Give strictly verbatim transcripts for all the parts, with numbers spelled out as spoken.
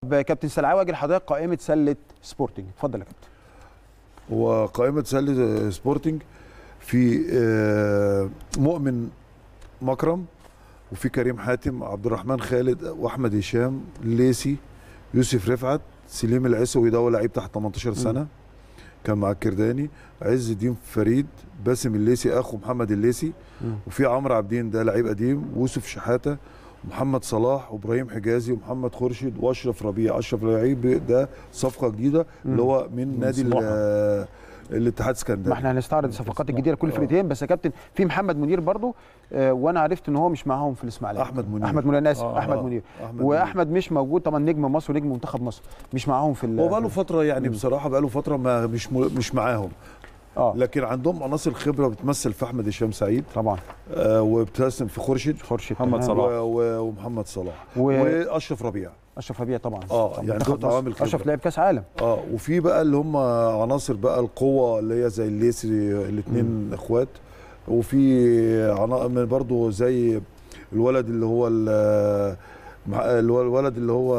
كابتن سلعاوي اجي لحضرتك قائمه سله سبورتنج، اتفضل يا كابتن. وقائمه سله سبورتنج في مؤمن مكرم، وفي كريم حاتم، عبد الرحمن خالد، واحمد هشام، ليسي، يوسف رفعت، سليم العسوي ده هو لعيب تحت تمنتاشر سنه م. كان مع الكرداني، عز الدين فريد، باسم الليسي اخو محمد الليسي، م. وفي عمرو عابدين ده لعيب قديم، ويوسف شحاته، محمد صلاح، وابراهيم حجازي، ومحمد خورشيد، واشرف ربيع. اشرف ربيع ده صفقه جديده اللي هو من, من نادي الاتحاد السكندري. ما احنا هنستعرض الصفقات الجديده لكل فرقتين، بس يا كابتن في محمد منير برضو، آه وانا عرفت ان هو مش معاهم في الاسماعيليه. احمد منير احمد منير انا اسف آه احمد منير أحمد واحمد منير. مش موجود طبعا، نجم مصر ونجم منتخب مصر مش معاهم في هو بقى له فتره يعني مم. بصراحه بقى له فتره ما مش مش معاهم. اه لكن عندهم عناصر خبره بتمثل في احمد هشام سعيد طبعا، آه وبتمثل في خورشيد خورشيد محمد صلاح ومحمد صلاح و... واشرف ربيع. اشرف ربيع طبعا اه يعني دول عوامل خبره. اشرف لعب كاس عالم. اه وفي بقى اللي هم عناصر بقى القوه اللي هي زي الليسي الاثنين اخوات، وفي برضه زي الولد اللي هو الولد اللي هو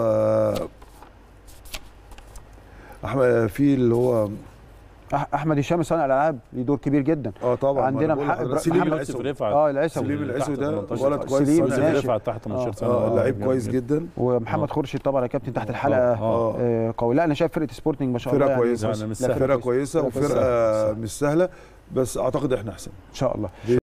احمد، في اللي هو احمد هشام صانع الالعاب ليه دور كبير جدا. اه طبعا عندنا محمد سليم العسوي. اه العسوي سليم العسوي ده ولد كويس، سليم رفعت تحت تمنتاشر سنه اه لعيب كويس جدا. ومحمد خورشيد طبعا يا كابتن تحت الحلقه آه. آه قوي. لا انا شايف فرقه سبورتنج ما شاء الله فرقه كويسه يعني فرقه كويسه وفرقه مش سهله، بس اعتقد احنا احسن ان شاء الله.